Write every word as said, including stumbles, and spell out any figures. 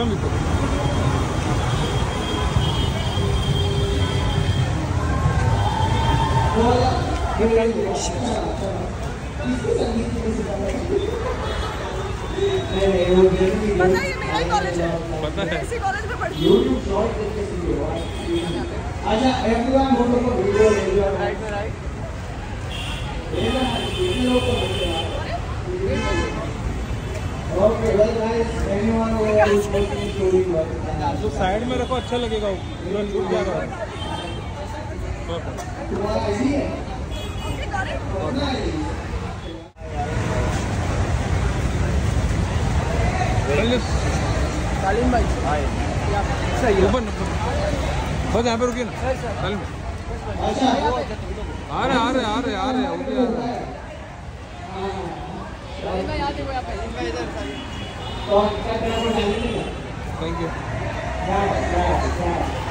पता है ये मेरा ही कॉलेज है, पता है इसी कॉलेज में पढ़ती हूँ। अच्छा एवरीवन फोटो को वीडियो वीडियो राइट में right okay well guys anyone who is watching story तो साइड में रखो, अच्छा लगेगा, पूरा टूट जाएगा। तुम्हारा आईडी है ओके गॉट इट। सालिम भाई हाय सही है ऊपर बस यहाँ पे रुकिए ना। सालिम अच्छा आ रहे आ रहे आ रहे आ रहे हो गया। इनका याद है वो यहाँ पे इनका इधर तो क्या करना है? Thank you.